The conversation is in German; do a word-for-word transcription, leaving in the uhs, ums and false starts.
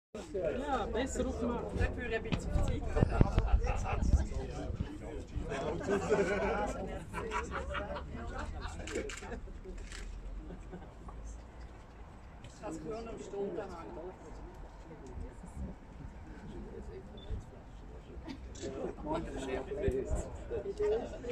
Ja, besser aufmachen. Dafür ein bisschen auf Zeit. Das kann nur noch Stunden haben. Morgen